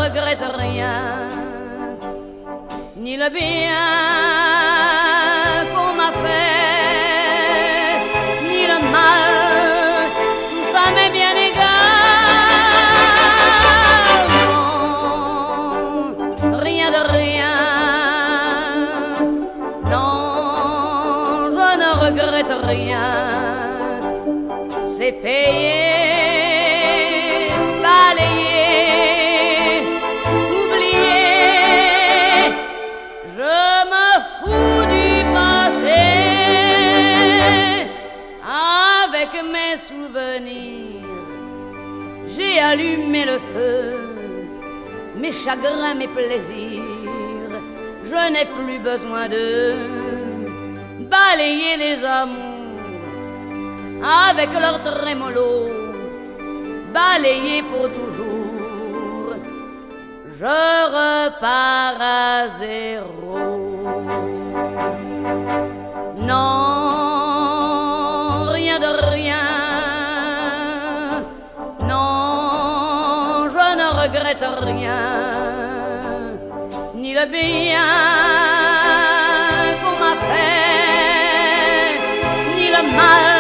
regrette rien, ni le bien qu'on m'a fait, ni le mal, tout ça m'est bien égal. Non, rien de rien, non, je ne regrette rien. C'est payé, balayé, oublié. Je me fous du passé. Avec mes souvenirs, j'ai allumé le feu. Mes chagrins, mes plaisirs, je n'ai plus besoin de balayer les amours avec leur trémolo, balayé pour toujours. Je repars à zéro. Non, rien de rien. Non, je ne regrette rien, ni le bien qu'on m'a fait, ni le mal